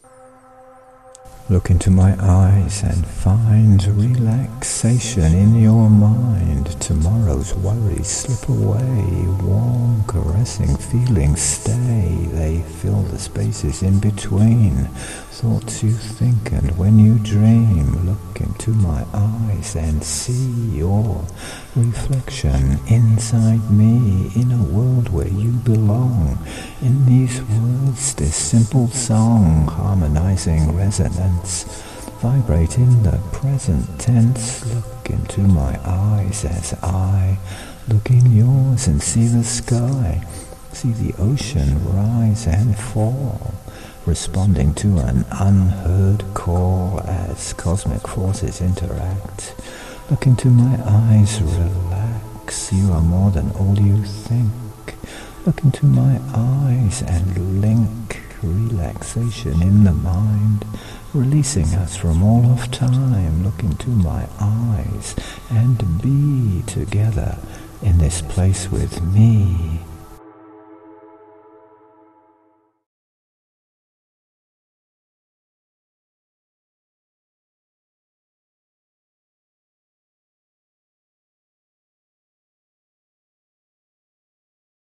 Look into my eyes and find relaxation in your mind. Tomorrow's worries slip away. Warm, caressing feelings stay. They fill the spaces in between. Thoughts you think and when you dream. Look into my eyes and see your reflection inside me. In a world where you belong. In these words, this simple song, harmonizing resonance. Vibrate in the present tense. Look into my eyes as I look in yours and see the sky. See the ocean rise and fall, responding to an unheard call as cosmic forces interact. Look into my eyes, relax. You are more than all you think. Look into my eyes and link. Relaxation in the mind, releasing us from all of time. Look into my eyes and be together in this place with me.